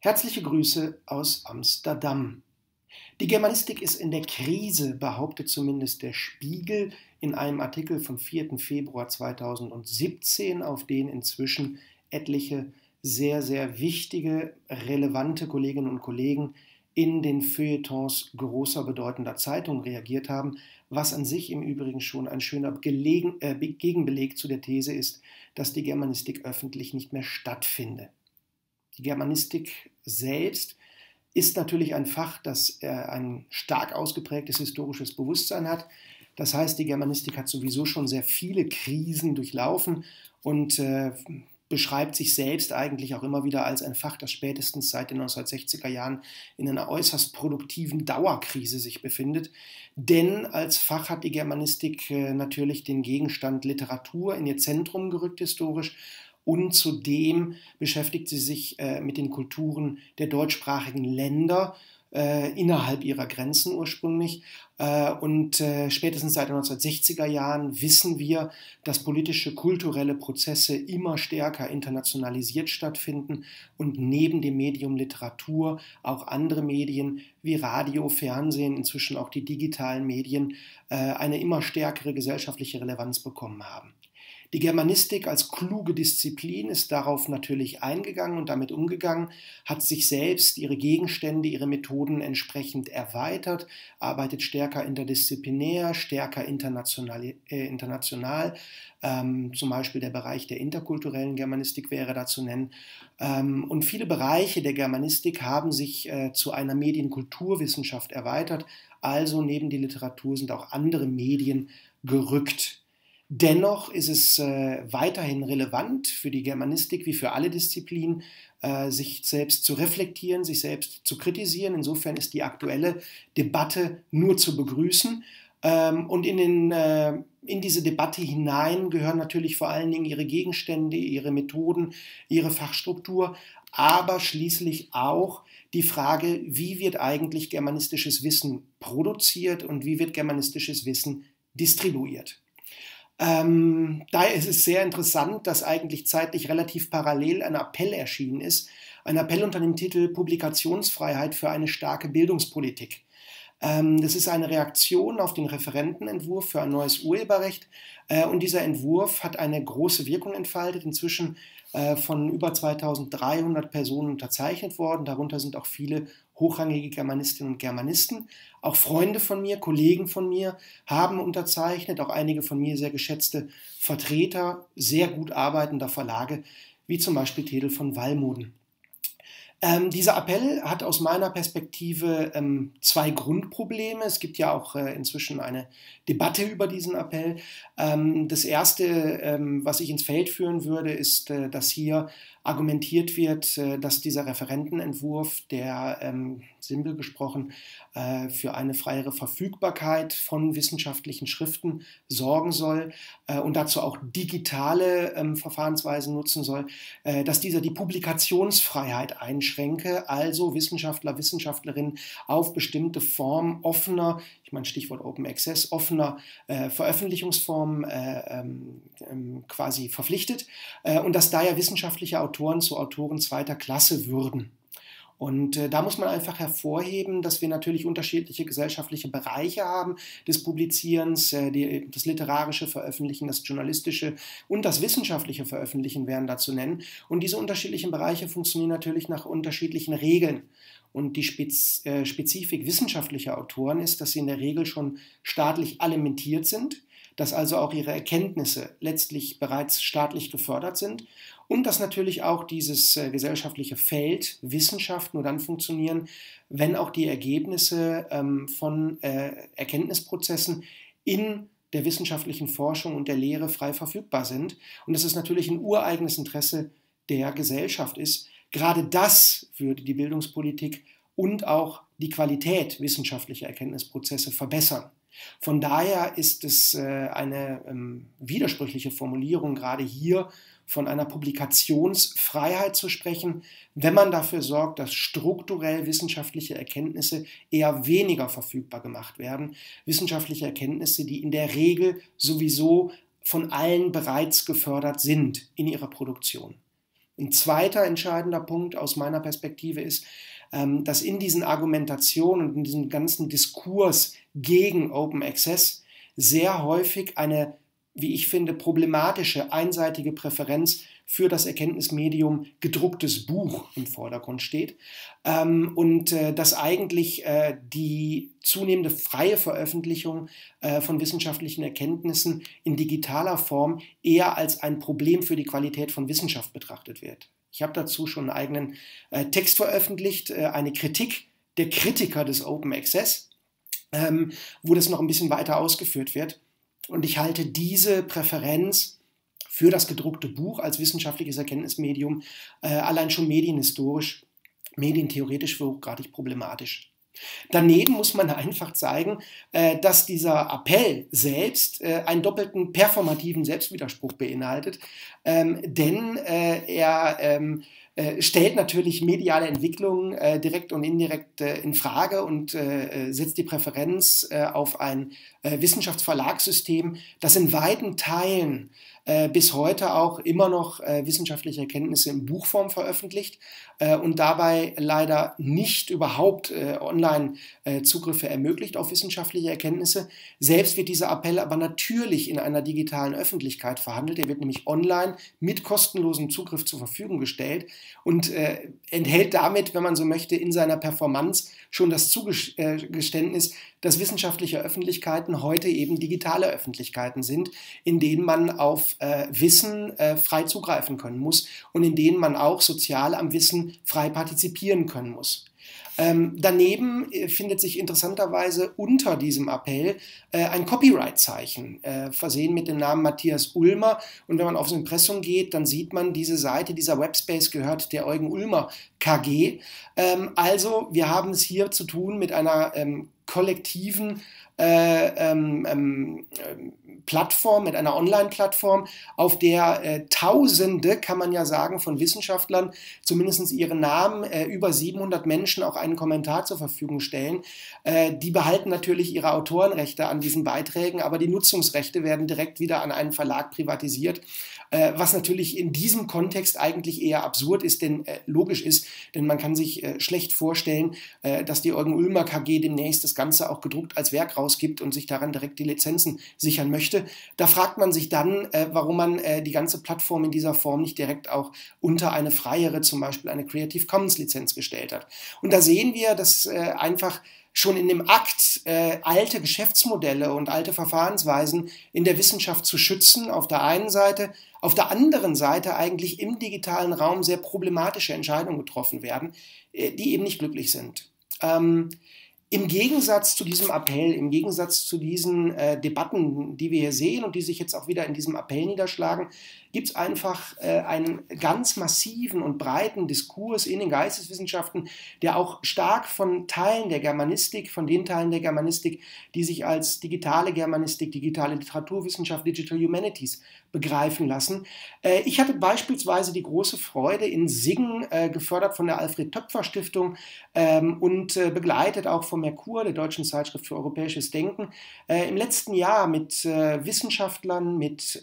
Herzliche Grüße aus Amsterdam. Die Germanistik ist in der Krise, behauptet zumindest der Spiegel in einem Artikel vom 4. Februar 2017, auf den inzwischen etliche sehr, sehr wichtige, relevante Kolleginnen und Kollegen in den Feuilletons großer, bedeutender Zeitungen reagiert haben, was an sich im Übrigen schon ein schöner Gegenbeleg zu der These ist, dass die Germanistik öffentlich nicht mehr stattfinde. Die Germanistik selbst ist natürlich ein Fach, das ein stark ausgeprägtes historisches Bewusstsein hat. Das heißt, die Germanistik hat sowieso schon sehr viele Krisen durchlaufen und beschreibt sich selbst eigentlich auch immer wieder als ein Fach, das spätestens seit den 1960er Jahren in einer äußerst produktiven Dauerkrise sich befindet. Denn als Fach hat die Germanistik natürlich den Gegenstand Literatur in ihr Zentrum gerückt historisch. Und zudem beschäftigt sie sich mit den Kulturen der deutschsprachigen Länder innerhalb ihrer Grenzen ursprünglich. Spätestens seit den 1960er Jahren wissen wir, dass politische, kulturelle Prozesse immer stärker internationalisiert stattfinden und neben dem Medium Literatur auch andere Medien wie Radio, Fernsehen, inzwischen auch die digitalen Medien eine immer stärkere gesellschaftliche Relevanz bekommen haben. Die Germanistik als kluge Disziplin ist darauf natürlich eingegangen und damit umgegangen, hat sich selbst, ihre Gegenstände, ihre Methoden entsprechend erweitert, arbeitet stärker interdisziplinär, stärker international, zum Beispiel der Bereich der interkulturellen Germanistik wäre da zu nennen. Und viele Bereiche der Germanistik haben sich zu einer Medienkulturwissenschaft erweitert, also neben die Literatur sind auch andere Medien gerückt. Dennoch ist es weiterhin relevant für die Germanistik wie für alle Disziplinen, sich selbst zu reflektieren, sich selbst zu kritisieren. Insofern ist die aktuelle Debatte nur zu begrüßen. Und in diese Debatte hinein gehören natürlich vor allen Dingen ihre Gegenstände, ihre Methoden, ihre Fachstruktur, aber schließlich auch die Frage, wie wird eigentlich germanistisches Wissen produziert und wie wird germanistisches Wissen distribuiert. Daher ist es sehr interessant, dass eigentlich zeitlich relativ parallel ein Appell erschienen ist. Ein Appell unter dem Titel Publikationsfreiheit für eine starke Bildungspolitik. Das ist eine Reaktion auf den Referentenentwurf für ein neues Urheberrecht. Und dieser Entwurf hat eine große Wirkung entfaltet, inzwischen von über 2300 Personen unterzeichnet worden. Darunter sind auch viele hochrangige Germanistinnen und Germanisten. Auch Freunde von mir, Kollegen von mir haben unterzeichnet, auch einige von mir sehr geschätzte Vertreter sehr gut arbeitender Verlage, wie zum Beispiel Tedel von Wallmoden. Dieser Appell hat aus meiner Perspektive zwei Grundprobleme. Es gibt ja auch inzwischen eine Debatte über diesen Appell. Das erste, was ich ins Feld führen würde, ist, dass hier argumentiert wird, dass dieser Referentenentwurf, der simpel gesprochen für eine freiere Verfügbarkeit von wissenschaftlichen Schriften sorgen soll und dazu auch digitale Verfahrensweisen nutzen soll, dass dieser die Publikationsfreiheit einschränke, also Wissenschaftler, Wissenschaftlerinnen auf bestimmte Formen offener, ich meine Stichwort Open Access, offener Veröffentlichungsformen quasi verpflichtet und dass daher wissenschaftliche Autoren zu Autoren zweiter Klasse würden. Und da muss man einfach hervorheben, dass wir natürlich unterschiedliche gesellschaftliche Bereiche haben des Publizierens, das literarische Veröffentlichen, das journalistische und das wissenschaftliche Veröffentlichen wären da zu nennen. Und diese unterschiedlichen Bereiche funktionieren natürlich nach unterschiedlichen Regeln. Und die Spezifik wissenschaftlicher Autoren ist, dass sie in der Regel schon staatlich alimentiert sind, dass also auch ihre Erkenntnisse letztlich bereits staatlich gefördert sind und dass natürlich auch dieses gesellschaftliche Feld Wissenschaft nur dann funktionieren, wenn auch die Ergebnisse von Erkenntnisprozessen in der wissenschaftlichen Forschung und der Lehre frei verfügbar sind. Und dass es natürlich ein ureigenes Interesse der Gesellschaft ist. Gerade das würde die Bildungspolitik und auch die Qualität wissenschaftlicher Erkenntnisprozesse verbessern. Von daher ist es eine widersprüchliche Formulierung, gerade hier von einer Publikationsfreiheit zu sprechen, wenn man dafür sorgt, dass strukturell wissenschaftliche Erkenntnisse eher weniger verfügbar gemacht werden. Wissenschaftliche Erkenntnisse, die in der Regel sowieso von allen bereits gefördert sind in ihrer Produktion. Ein zweiter entscheidender Punkt aus meiner Perspektive ist, dass in diesen Argumentationen und in diesem ganzen Diskurs gegen Open Access sehr häufig eine, wie ich finde, problematische, einseitige Präferenz für das Erkenntnismedium gedrucktes Buch im Vordergrund steht und dass eigentlich die zunehmende freie Veröffentlichung von wissenschaftlichen Erkenntnissen in digitaler Form eher als ein Problem für die Qualität von Wissenschaft betrachtet wird. Ich habe dazu schon einen eigenen Text veröffentlicht, eine Kritik der Kritiker des Open Access, wo das noch ein bisschen weiter ausgeführt wird. Und ich halte diese Präferenz für das gedruckte Buch als wissenschaftliches Erkenntnismedium allein schon medienhistorisch, medientheoretisch für hochgradig problematisch. Daneben muss man einfach zeigen, dass dieser Appell selbst einen doppelten performativen Selbstwiderspruch beinhaltet, denn er stellt natürlich mediale Entwicklungen direkt und indirekt in Frage und setzt die Präferenz auf ein Wissenschaftsverlagssystem, das in weiten Teilen bis heute auch immer noch wissenschaftliche Erkenntnisse in Buchform veröffentlicht und dabei leider nicht überhaupt Online-Zugriffe ermöglicht auf wissenschaftliche Erkenntnisse. Selbst wird dieser Appell aber natürlich in einer digitalen Öffentlichkeit verhandelt. Er wird nämlich online mit kostenlosem Zugriff zur Verfügung gestellt und enthält damit, wenn man so möchte, in seiner Performance schon das Zugeständnis, dass wissenschaftliche Öffentlichkeiten heute eben digitale Öffentlichkeiten sind, in denen man auf Wissen frei zugreifen können muss und in denen man auch sozial am Wissen frei partizipieren können muss. Daneben findet sich interessanterweise unter diesem Appell ein Copyright-Zeichen, versehen mit dem Namen Matthias Ulmer. Und wenn man aufs Impressum geht, dann sieht man, diese Seite, dieser Webspace gehört der Eugen Ulmer KG. Also wir haben es hier zu tun mit einer kollektiven Plattform, mit einer Online-Plattform, auf der Tausende, kann man ja sagen, von Wissenschaftlern zumindest ihren Namen, über 700 Menschen auch einen Kommentar zur Verfügung stellen. Die behalten natürlich ihre Autorenrechte an diesen Beiträgen, aber die Nutzungsrechte werden direkt wieder an einen Verlag privatisiert, was natürlich in diesem Kontext eigentlich eher absurd ist, denn logisch ist, denn man kann sich schlecht vorstellen, dass die Eugen Ulmer KG demnächst das Ganze auch gedruckt als Werk rausgibt und sich daran direkt die Lizenzen sichern möchte. Da fragt man sich dann, warum man die ganze Plattform in dieser Form nicht direkt auch unter eine freiere, zum Beispiel eine Creative Commons Lizenz gestellt hat. Und da sehen wir, dass einfach schon in dem Akt, alte Geschäftsmodelle und alte Verfahrensweisen in der Wissenschaft zu schützen, auf der einen Seite, auf der anderen Seite eigentlich im digitalen Raum sehr problematische Entscheidungen getroffen werden, die eben nicht glücklich sind. Im Gegensatz zu diesem Appell, im Gegensatz zu diesen Debatten, die wir hier sehen und die sich jetzt auch wieder in diesem Appell niederschlagen, gibt es einfach einen ganz massiven und breiten Diskurs in den Geisteswissenschaften, der auch stark von Teilen der Germanistik, von den Teilen der Germanistik, die sich als digitale Germanistik, digitale Literaturwissenschaft, Digital Humanities begreifen lassen. Ich hatte beispielsweise die große Freude in Siggen, gefördert von der Alfred-Töpfer-Stiftung und begleitet auch vom Merkur, der Deutschen Zeitschrift für europäisches Denken, im letzten Jahr mit Wissenschaftlern, mit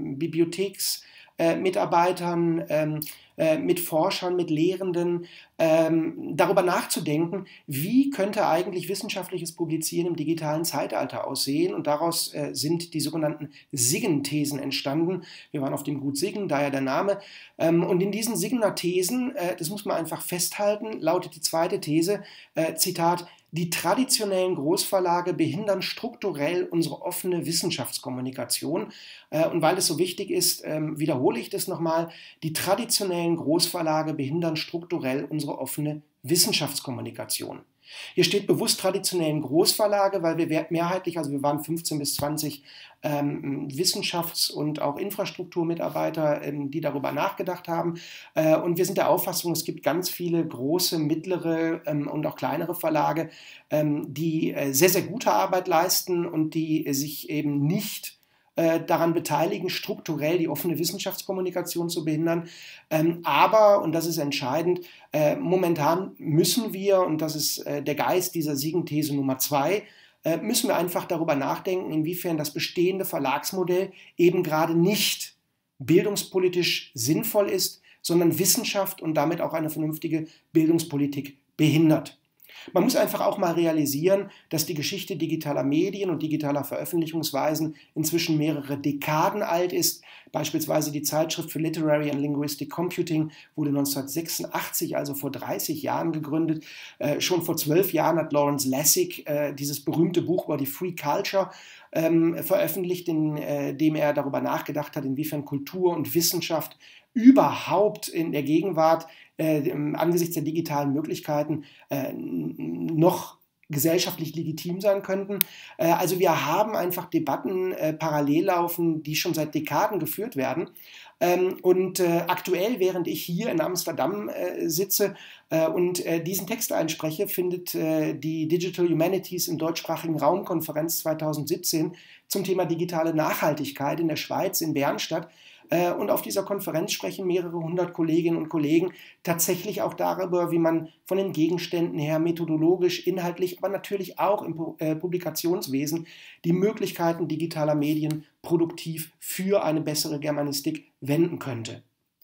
Bibliotheksmitarbeitern, mit Forschern, mit Lehrenden, darüber nachzudenken, wie könnte eigentlich wissenschaftliches Publizieren im digitalen Zeitalter aussehen. Und daraus sind die sogenannten Siggen-Thesen entstanden. Wir waren auf dem Gut Siggen, daher der Name. Und in diesen Siggener Thesen, das muss man einfach festhalten, lautet die zweite These, Zitat: Die traditionellen Großverlage behindern strukturell unsere offene Wissenschaftskommunikation. Und weil es so wichtig ist, wiederhole ich das nochmal. Die traditionellen Großverlage behindern strukturell unsere offene Wissenschaftskommunikation. Hier steht bewusst traditionellen Großverlage, weil wir mehrheitlich, also wir waren 15 bis 20 Wissenschafts- und auch Infrastrukturmitarbeiter, die darüber nachgedacht haben. Und wir sind der Auffassung, es gibt ganz viele große, mittlere und auch kleinere Verlage, die sehr, sehr gute Arbeit leisten und die sich eben nicht daran beteiligen, strukturell die offene Wissenschaftskommunikation zu behindern. Aber, und das ist entscheidend, momentan müssen wir, und das ist der Geist dieser Siggen-These Nummer 2, müssen wir einfach darüber nachdenken, inwiefern das bestehende Verlagsmodell eben gerade nicht bildungspolitisch sinnvoll ist, sondern Wissenschaft und damit auch eine vernünftige Bildungspolitik behindert. Man muss einfach auch mal realisieren, dass die Geschichte digitaler Medien und digitaler Veröffentlichungsweisen inzwischen mehrere Dekaden alt ist. Beispielsweise die Zeitschrift für Literary and Linguistic Computing wurde 1986, also vor 30 Jahren gegründet. Schon vor 12 Jahren hat Lawrence Lessig dieses berühmte Buch über die Free Culture veröffentlicht, in dem er darüber nachgedacht hat, inwiefern Kultur und Wissenschaft überhaupt in der Gegenwart angesichts der digitalen Möglichkeiten noch gesellschaftlich legitim sein könnten. Also wir haben einfach Debatten parallel laufen, die schon seit Dekaden geführt werden. Aktuell, während ich hier in Amsterdam sitze und diesen Text einspreche, findet die Digital Humanities im deutschsprachigen Raum Konferenz 2017 zum Thema digitale Nachhaltigkeit in der Schweiz in Bern statt. Und auf dieser Konferenz sprechen mehrere hundert Kolleginnen und Kollegen tatsächlich auch darüber, wie man von den Gegenständen her methodologisch, inhaltlich, aber natürlich auch im Publikationswesen die Möglichkeiten digitaler Medien produktiv für eine bessere Germanistik wenden könnte.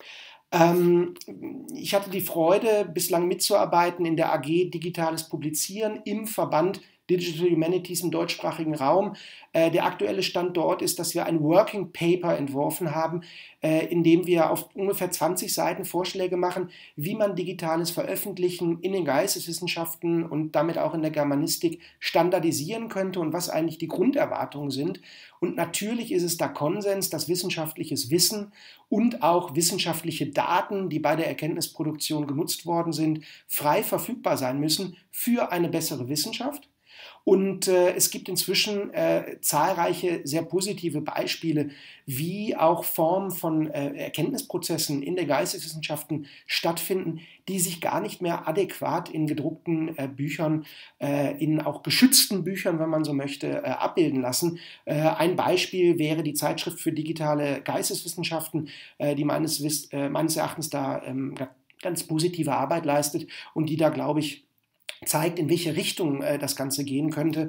Ich hatte die Freude, bislang mitzuarbeiten in der AG Digitales Publizieren im Verband Digital Humanities im deutschsprachigen Raum. Der aktuelle Stand dort ist, dass wir ein Working Paper entworfen haben, in dem wir auf ungefähr 20 Seiten Vorschläge machen, wie man digitales Veröffentlichen in den Geisteswissenschaften und damit auch in der Germanistik standardisieren könnte und was eigentlich die Grunderwartungen sind. Und natürlich ist es da Konsens, dass wissenschaftliches Wissen und auch wissenschaftliche Daten, die bei der Erkenntnisproduktion genutzt worden sind, frei verfügbar sein müssen für eine bessere Wissenschaft. Und es gibt inzwischen zahlreiche sehr positive Beispiele, wie auch Formen von Erkenntnisprozessen in der Geisteswissenschaften stattfinden, die sich gar nicht mehr adäquat in gedruckten Büchern, in auch geschützten Büchern, wenn man so möchte, abbilden lassen. Ein Beispiel wäre die Zeitschrift für digitale Geisteswissenschaften, die meines Erachtens da ganz positive Arbeit leistet und die da, glaube ich, zeigt, in welche Richtung das Ganze gehen könnte.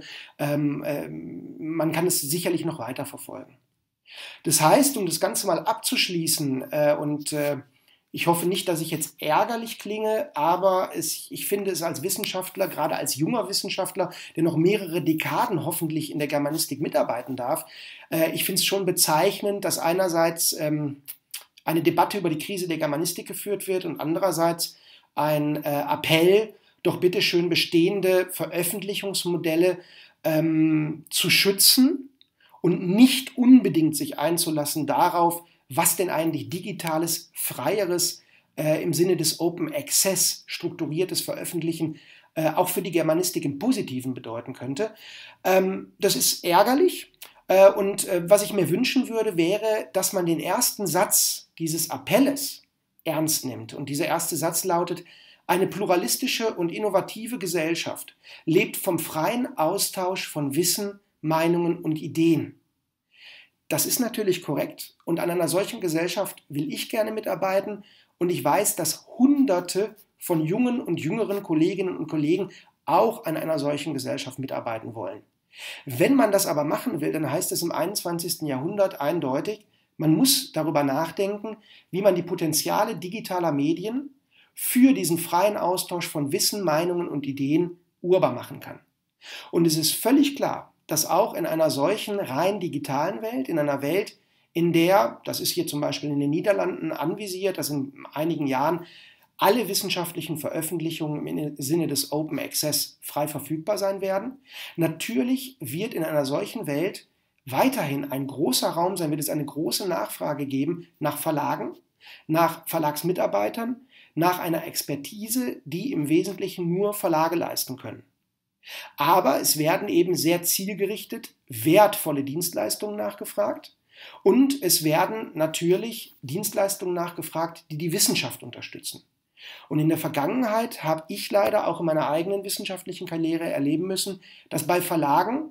Man kann es sicherlich noch weiter verfolgen. Das heißt, um das Ganze mal abzuschließen, ich hoffe nicht, dass ich jetzt ärgerlich klinge, aber ich finde es als Wissenschaftler, gerade als junger Wissenschaftler, der noch mehrere Dekaden hoffentlich in der Germanistik mitarbeiten darf, ich finde es schon bezeichnend, dass einerseits eine Debatte über die Krise der Germanistik geführt wird und andererseits ein Appell, doch bitte schön bestehende Veröffentlichungsmodelle zu schützen und nicht unbedingt sich einzulassen darauf, was denn eigentlich digitales, freieres, im Sinne des Open Access strukturiertes Veröffentlichen auch für die Germanistik im Positiven bedeuten könnte. Das ist ärgerlich. Was ich mir wünschen würde, wäre, dass man den ersten Satz dieses Appelles ernst nimmt. Und dieser erste Satz lautet: Eine pluralistische und innovative Gesellschaft lebt vom freien Austausch von Wissen, Meinungen und Ideen. Das ist natürlich korrekt und an einer solchen Gesellschaft will ich gerne mitarbeiten und ich weiß, dass Hunderte von jungen und jüngeren Kolleginnen und Kollegen auch an einer solchen Gesellschaft mitarbeiten wollen. Wenn man das aber machen will, dann heißt es im 21. Jahrhundert eindeutig, man muss darüber nachdenken, wie man die Potenziale digitaler Medien für diesen freien Austausch von Wissen, Meinungen und Ideen urbar machen kann. Und es ist völlig klar, dass auch in einer solchen rein digitalen Welt, in einer Welt, in der, das ist hier zum Beispiel in den Niederlanden anvisiert, dass in einigen Jahren alle wissenschaftlichen Veröffentlichungen im Sinne des Open Access frei verfügbar sein werden, natürlich wird in einer solchen Welt weiterhin ein großer Raum sein, wird es eine große Nachfrage geben nach Verlagen, nach Verlagsmitarbeitern, nach einer Expertise, die im Wesentlichen nur Verlage leisten können. Aber es werden eben sehr zielgerichtet wertvolle Dienstleistungen nachgefragt und es werden natürlich Dienstleistungen nachgefragt, die die Wissenschaft unterstützen. Und in der Vergangenheit habe ich leider auch in meiner eigenen wissenschaftlichen Karriere erleben müssen, dass bei Verlagen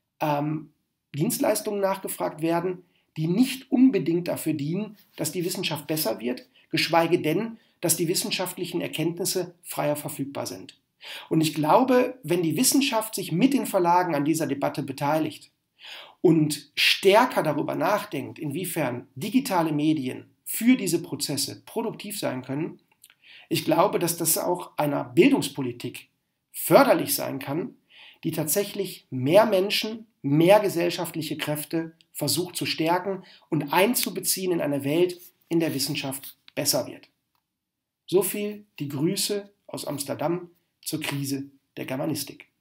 Dienstleistungen nachgefragt werden, die nicht unbedingt dafür dienen, dass die Wissenschaft besser wird, geschweige denn, dass die wissenschaftlichen Erkenntnisse freier verfügbar sind. Und ich glaube, wenn die Wissenschaft sich mit den Verlagen an dieser Debatte beteiligt und stärker darüber nachdenkt, inwiefern digitale Medien für diese Prozesse produktiv sein können. Ich glaube, dass das auch einer Bildungspolitik förderlich sein kann, die tatsächlich mehr Menschen, mehr gesellschaftliche Kräfte versucht zu stärken und einzubeziehen in eine Welt, in der Wissenschaft besser wird. So viel die Grüße aus Amsterdam zur Krise der Germanistik.